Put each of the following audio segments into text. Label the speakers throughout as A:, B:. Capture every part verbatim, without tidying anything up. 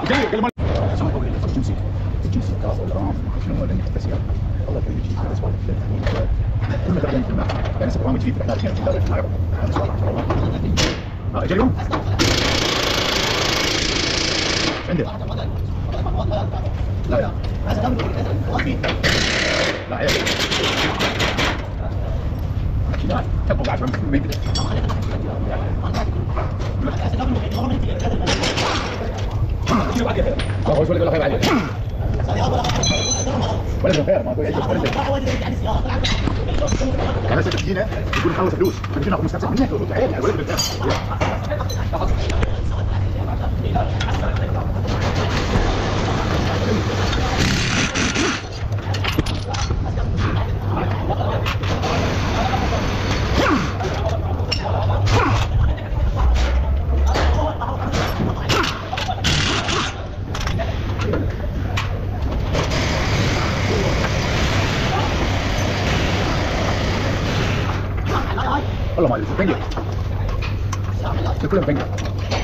A: الجنسي كاس ولا رام شنو هو اللي تسير والله كل شيء هذا سؤال كل ما تقدم في الماء يعني سبحان الله جديد تحتاج شيء تدرس معه هذا سؤال اه اجا اليوم عندك لا لا لا عيب لا تبغى بعد ما يبدا لا هو ولا خير عليه ولا خير ما هو يعيش ولا انا ستجينا يقول نخلص فلوس نجي ناخذ مستقبل منك وتعالى ولا بتاع والله ما ادري فنجر كلهم فنجر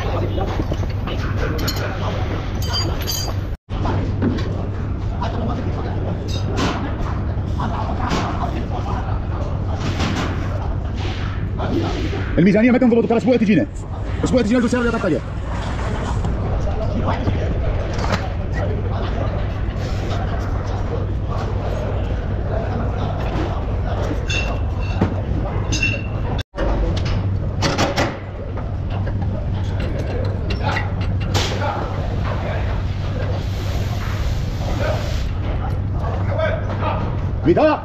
A: الميزانيه متى انضبطت؟ اسبوع تجينا اسبوع تجينا السعر اللي طاقه Vida.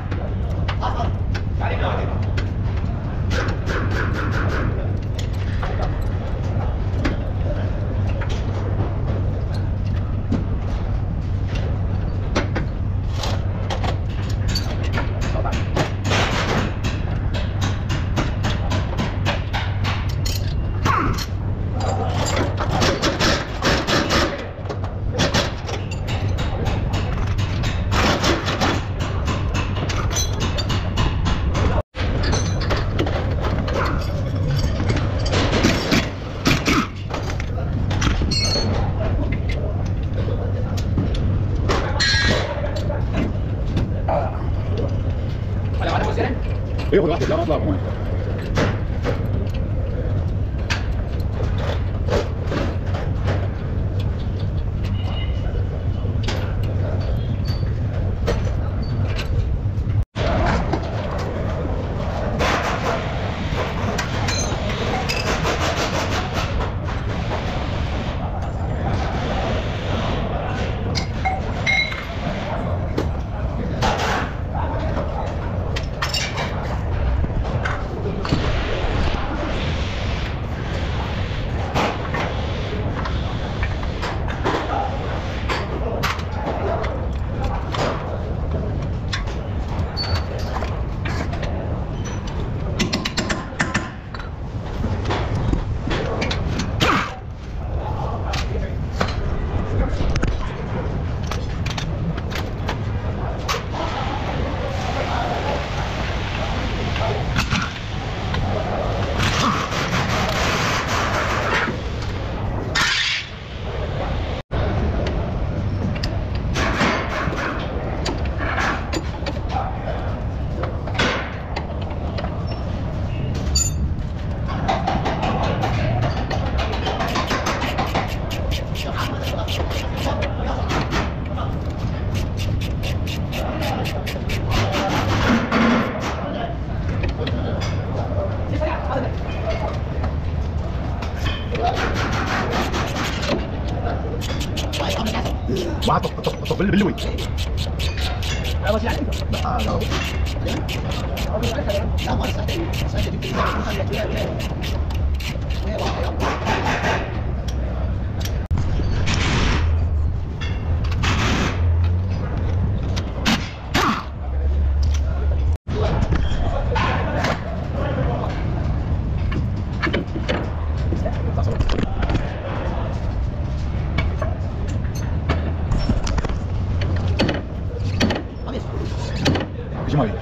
A: ياخذ واحد لا ما اطلع كمان وعطف طف باللوي جمالي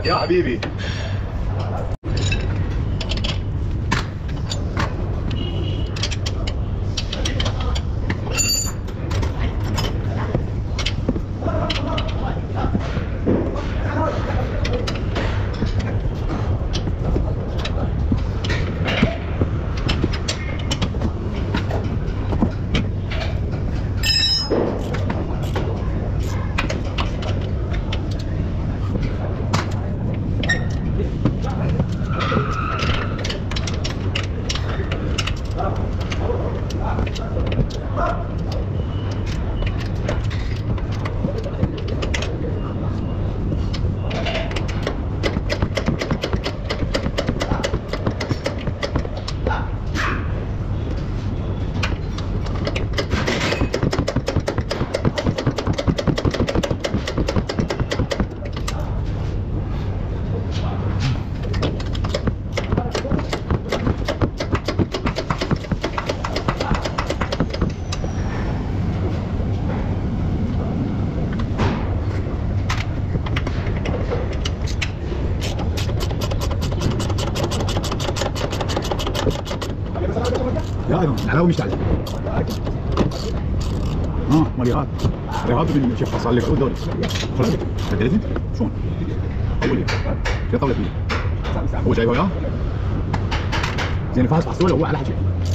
A: يا حبيبي. يا ايضا الحلاوه مش تعلم. اه مريض رياض من شيخ فصل لك الدوري خلاص بدرتي شلون؟ اول ايه؟ في طاوله كبيره هو جايبه وياه؟ زين فاز حصوله هو على حكي.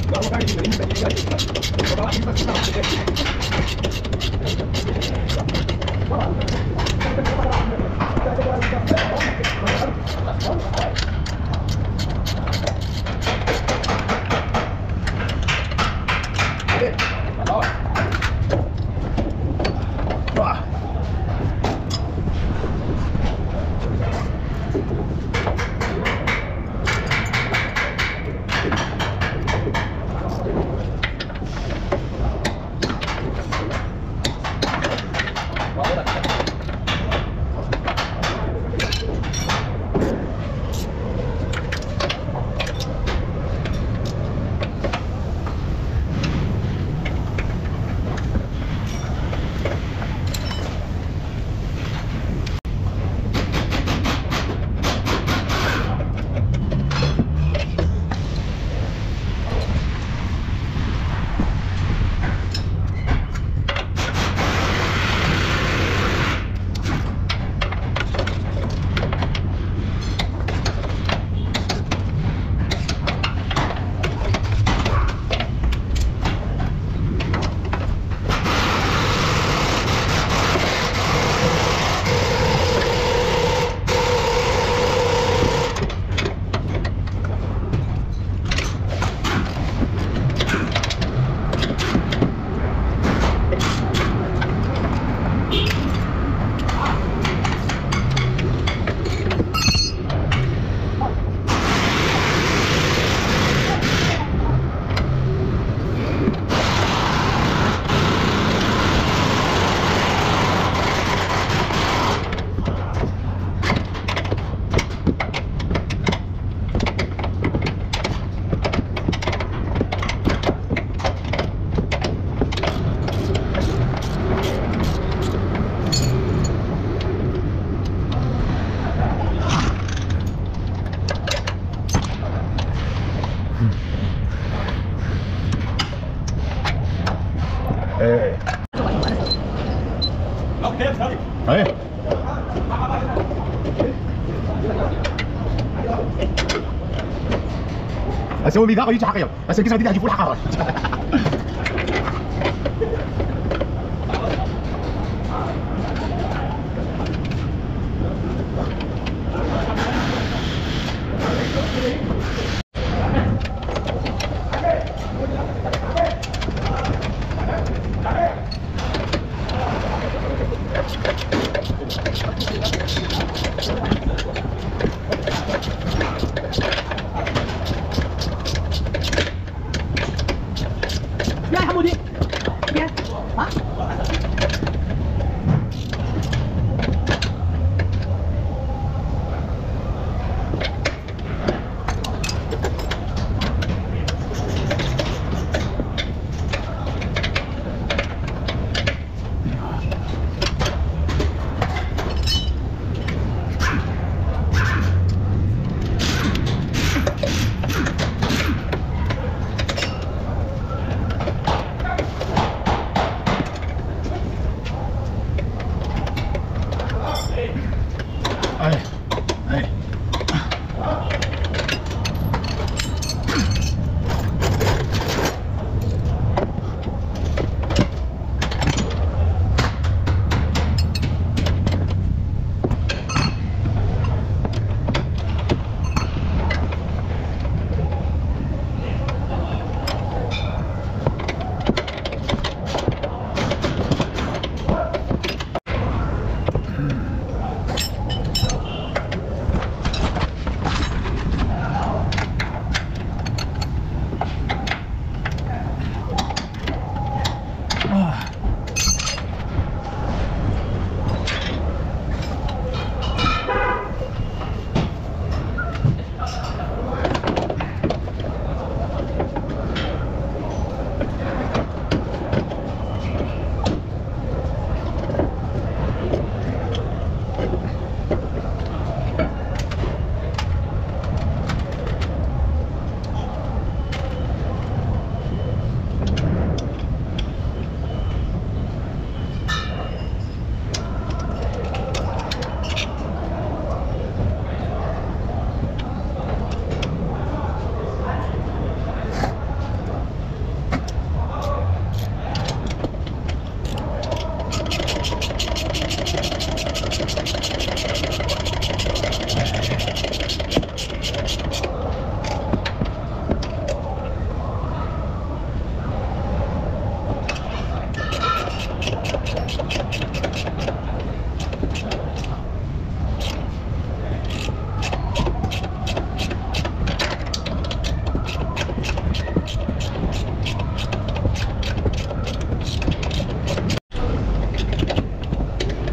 A: ايه ايه اسوي بيذاق ويجي حقير بس الكسره دي اجيب الحقاره.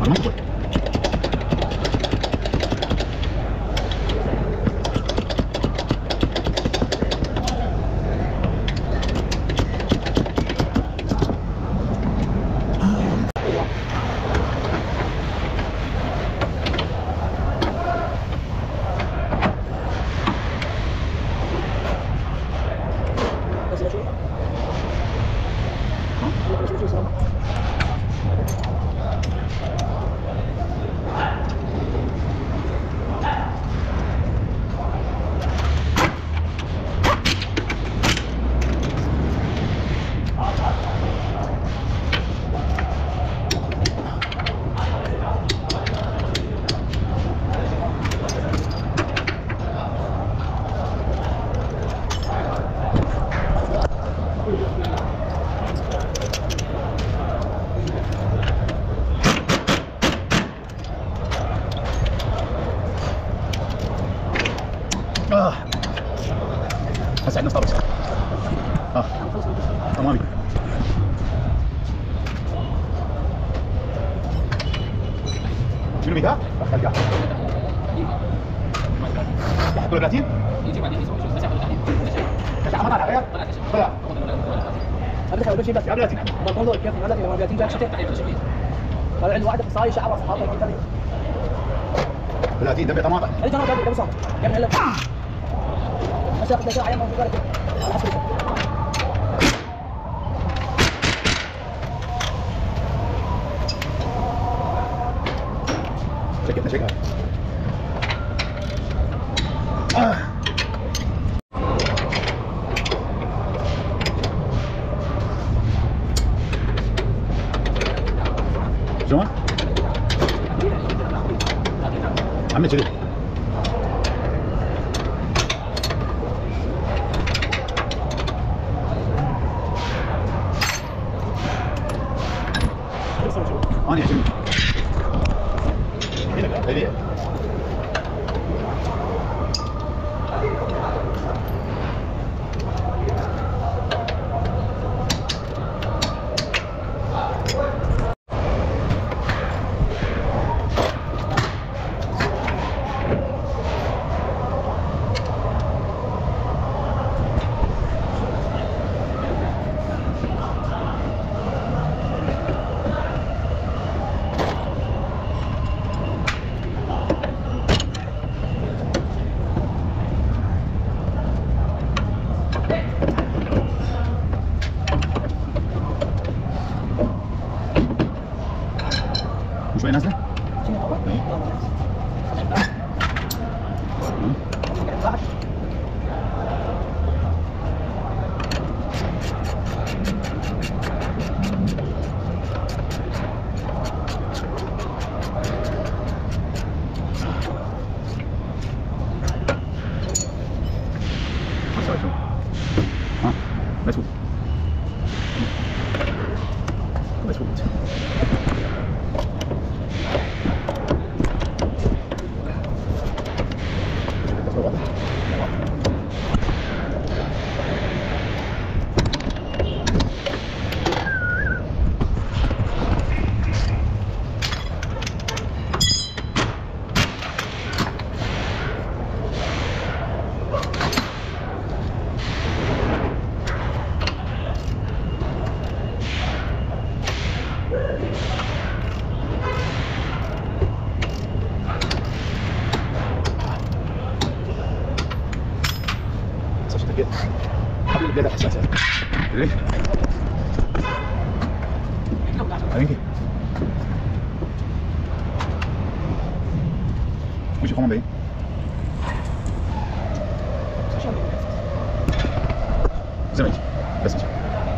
A: ما يكبر. اه هسه عندنا ستاربكس. اه تمامي. شنو بيها؟ خليها يحط له ثلاثين؟ يجي بعدين يسوي شو بس ياخذ ثلاثين. كشعة ما طلع غير؟ طلع. ادخل اول شيء بس ثلاثين. بطلوا كيف ثلاثين لما ثلاثين جاك شتى. هذا عنده واحد اقصائي شعر اصحابه ثلاثين دبي طماطم. اي طماطم دبي صار. كم هلا؟ بس اخذ ساعه ما في بالك. شكلنا شكلها. آه. شلون؟ عملت كذي. أنا يعجبني. هنا هذه. شوي نازله؟ ها مسعود مسعود قبل البداية حساسة. ليش؟ هذيك. وش يخون بيه؟ زمج بس مش.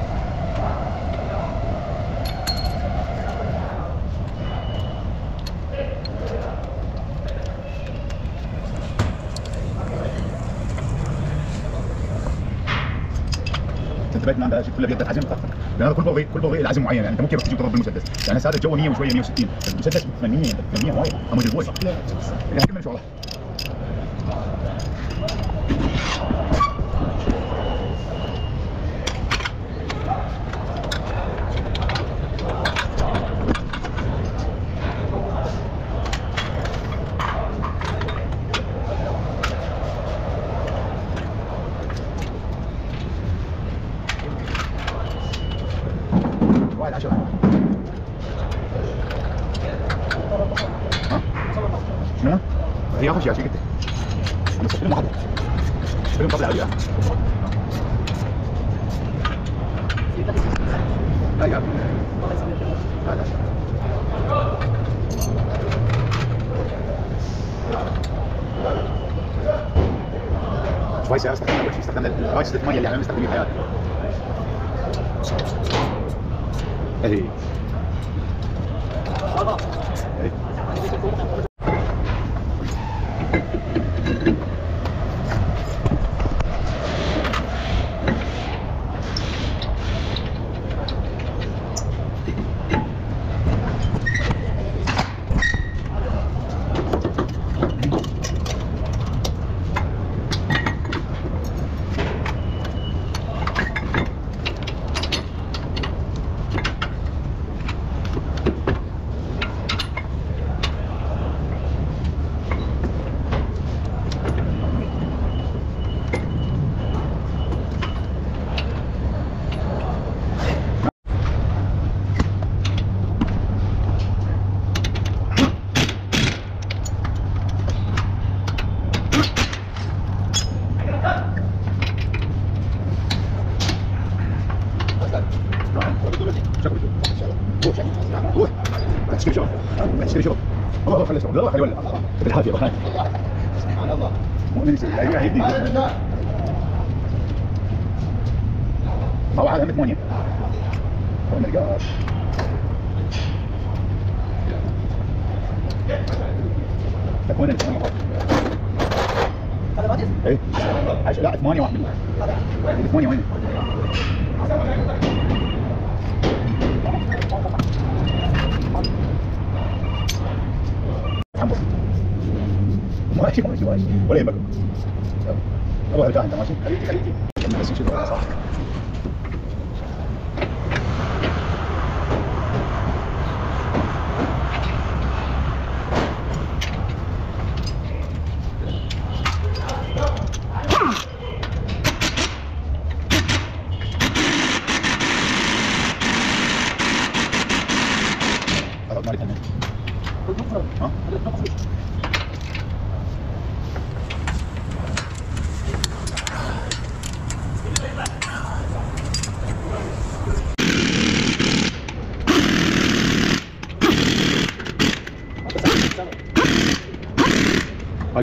A: انتبهت من عندها شيء كلها بيدك عزم طاقتك، لان هذا كل بوغي كل بوغي العزم معين، يعني انت ممكن بس تجي تضرب بالمسدس، يعني هذا الجو مية وشويه مية وستين، المسدس ثمانين ثمانين وايد امود البوي يعني كمل ان شاء الله. هي اخر شيء عشان كده انا فيلم واحد فيلم طلع عليها لا يا لا لا كويس يا استخدمنا كل شيء استخدمنا الرايس ثمانية اللي احنا بنستخدمه في حياتنا ايه تشتري شغل تشتري شغل الله خلي شغل الله خلي ولا بالعافيه الله سبحان الله مؤمن ايوه هيدي ما هو على ثمانية او ماي جاد تكون انت ايه لا ثمانية واحد ثمانية وين ماشي ماشي ماشي ولا يهمك والله ارجع انت ماشي خليك خليك بس نشوف صح